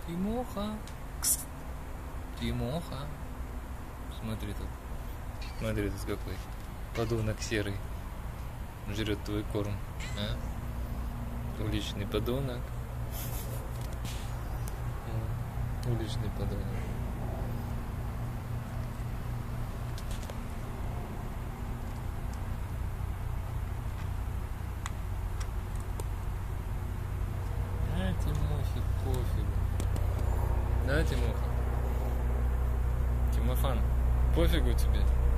Тимоха. Тимоха. Смотри тут. Смотри тут какой. Подонок серый. Жрет твой корм. А? Уличный подонок. Уличный подонок. Тимохе пофигу. Да, Тимоха? Тимофан, пофигу тебе?